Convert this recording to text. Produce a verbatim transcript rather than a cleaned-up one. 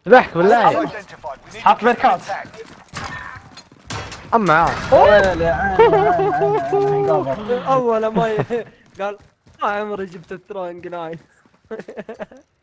ذبحك بالله حط ميركات اما اول ما ي- قال ما عمري جبت الترونج ناين.